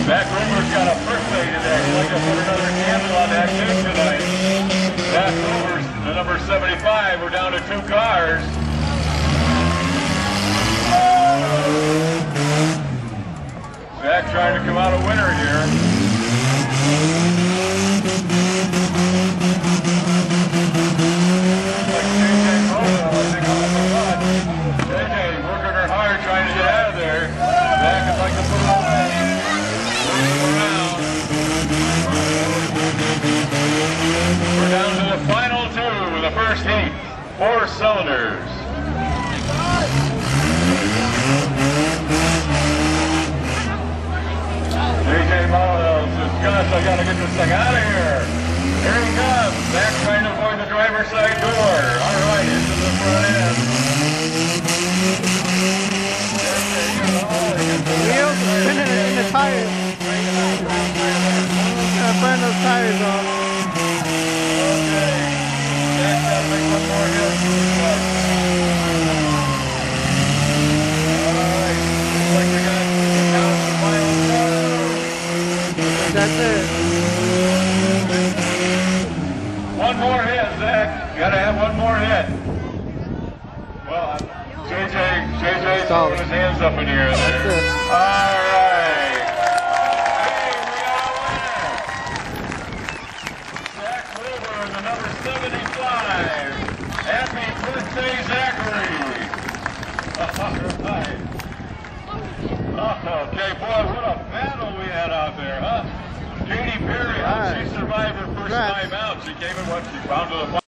Zach Rover's got a birthday today. He'd like to put another candle on that cake tonight. Zach Rover's the number 75. We're down to 2 cars. Zach trying to come out a winner here. JJ working her hard trying to get out of there. Zach would like to put it away. We're down to the final 2 in the first heat. 4 cylinders. JJ Molyneux says, Gus, I gotta get this thing out of here. Here he comes. Zach trying to avoid the driver's side door. All right, into the front end. Wheels spinning in the tires. Gonna burn those tires off. Okay. Zach's gotta make one more hit. All right. Looks like we got down to the final 2. That's it. One more hit, Zach. You gotta have one more hit. Well, JJ's throwing his hands up in the air there. That's it. All right. Hey, we got a winner. Zach Rover, the number 75. Happy birthday, Zachary. All right. Okay, boy, what a battle we had out there, huh? Katy Perry, she survived her first time out. She came in, she found to the